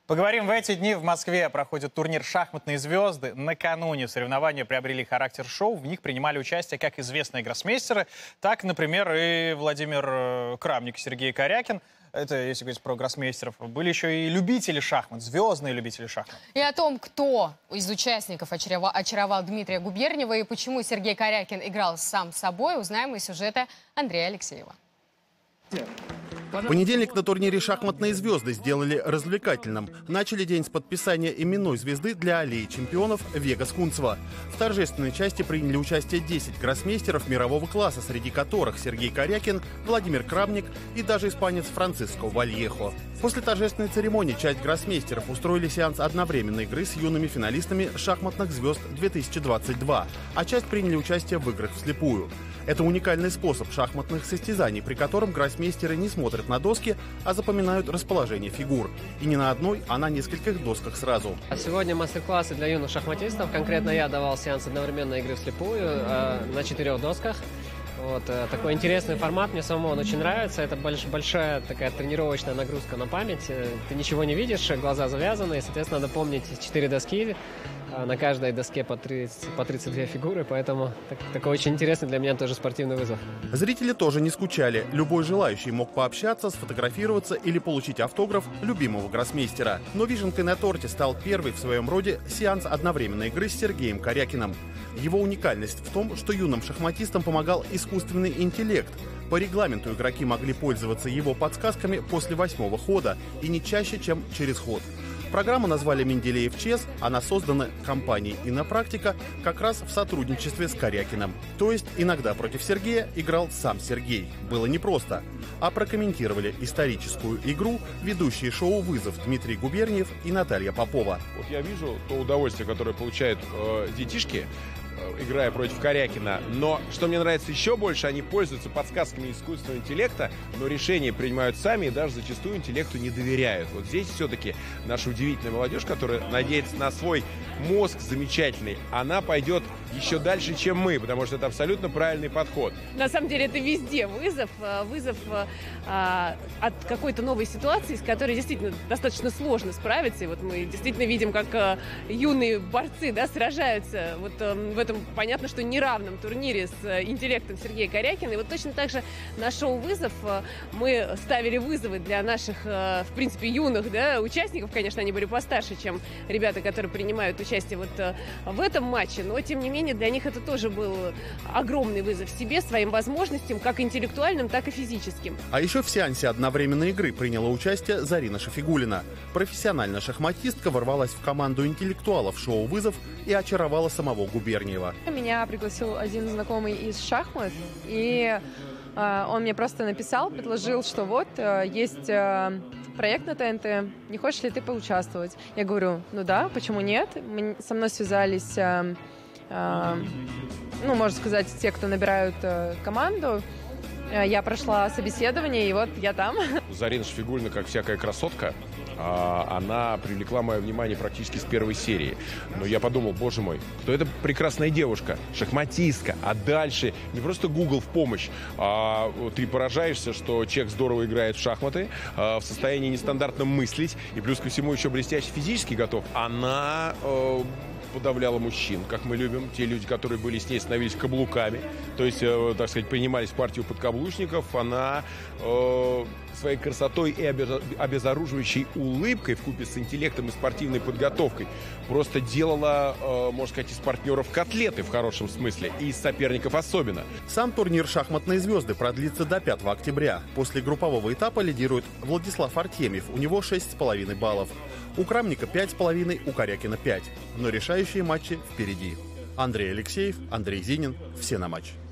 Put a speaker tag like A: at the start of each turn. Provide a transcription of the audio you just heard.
A: Поговорим в эти дни. В Москве проходит турнир «Шахматные звезды». Накануне соревнования приобрели характер шоу. В них принимали участие как известные гроссмейстеры, так, например, и Владимир Крамник, Сергей Карякин. Это, если говорить про гроссмейстеров. Были еще и любители шахмат, звездные любители шахмат. И
B: о том, кто из участников очаровал Дмитрия Губерниева и почему Сергей Карякин играл сам с собой, узнаем из сюжета Андрея Алексеева.
C: В понедельник на турнире «Шахматные звезды» сделали развлекательным. Начали день с подписания именной звезды для аллеи чемпионов Вегас Кунцева. В торжественной части приняли участие 10 гроссмейстеров мирового класса, среди которых Сергей Карякин, Владимир Крамник и даже испанец Франциско Вальехо. После торжественной церемонии часть гроссмейстеров устроили сеанс одновременной игры с юными финалистами «Шахматных звезд-2022», а часть приняли участие в играх вслепую. Это уникальный способ шахматных состязаний, при котором гроссмейстеры не смотрят на доски, а запоминают расположение фигур. И не на одной, а на нескольких досках сразу.
D: Сегодня мастер-классы для юных шахматистов. Конкретно я давал сеанс одновременной игры вслепую на 4 досках. Такой интересный формат, мне самому он очень нравится. Это большая такая тренировочная нагрузка на память. Ты ничего не видишь, глаза завязаны, и, соответственно, надо помнить 4 доски. На каждой доске по 32 фигуры, поэтому такой очень интересный для меня тоже спортивный вызов.
C: Зрители тоже не скучали. Любой желающий мог пообщаться, сфотографироваться или получить автограф любимого гроссмейстера. Но вишенкой на торте стал первый в своем роде сеанс одновременной игры с Сергеем Карякиным. Его уникальность в том, что юным шахматистам помогал искусственный интеллект. По регламенту игроки могли пользоваться его подсказками после 8-го хода и не чаще, чем через ход. Программу назвали «Менделеев Чес», она создана компанией «Инопрактика» как раз в сотрудничестве с Карякиным. То есть иногда против Сергея играл сам Сергей. Было непросто. А прокомментировали историческую игру ведущие шоу «Вызов» Дмитрий Губерниев и Наталья Попова.
E: Вот я вижу то удовольствие, которое получают детишки, играя против Карякина. Но, что мне нравится еще больше, они пользуются подсказками искусственного интеллекта, но решения принимают сами и даже зачастую интеллекту не доверяют. Вот здесь все-таки наша удивительная молодежь, которая надеется на свой мозг замечательный, она пойдет еще дальше, чем мы, потому что это абсолютно правильный подход.
F: На самом деле это везде вызов от какой-то новой ситуации, с которой действительно достаточно сложно справиться. И вот мы действительно видим, как юные борцы сражаются в этом, понятно, что неравном турнире с интеллектом Сергея Карякина. И вот точно так же на шоу «Вызов» мы ставили вызовы для наших, в принципе, юных участников. Конечно, они были постарше, чем ребята, которые принимают участие в этом матче, но, тем не менее, для них это тоже был огромный вызов себе, своим возможностям, как интеллектуальным, так и физическим.
C: А еще в сеансе одновременной игры приняла участие Зарина Шафигуллина. Профессиональная шахматистка ворвалась в команду интеллектуалов шоу «Вызов» и очаровала самого Губерниева.
G: Меня пригласил один знакомый из шахмат, и он мне просто написал, предложил, что вот есть проект на ТНТ, не хочешь ли ты поучаствовать? Я говорю, ну да, почему нет? Со мной связались, можно сказать, те, кто набирают команду. Я прошла собеседование, и вот я там.
E: Зарина Шафигуллина, как всякая красотка, она привлекла мое внимание практически с первой серии. Но я подумал, боже мой, кто эта прекрасная девушка, шахматистка, а дальше не просто Google в помощь, а ты поражаешься, что человек здорово играет в шахматы, в состоянии нестандартно мыслить, и плюс ко всему еще блестяще физически готов. Она подавляла мужчин, как мы любим. Те люди, которые были с ней, становились каблуками. То есть, так сказать, принимались в партию подкаблучников. Она своей красотой и обезоруживающей улыбкой вкупе с интеллектом и спортивной подготовкой просто делала, можно сказать, из партнеров котлеты в хорошем смысле, и из соперников особенно.
C: Сам турнир «Шахматные звезды» продлится до 5 октября. После группового этапа лидирует Владислав Артемьев, у него 6,5 баллов. У Крамника 5,5, у Карякина 5. Но решающие матчи впереди. Андрей Алексеев, Андрей Зинин. Все на матч.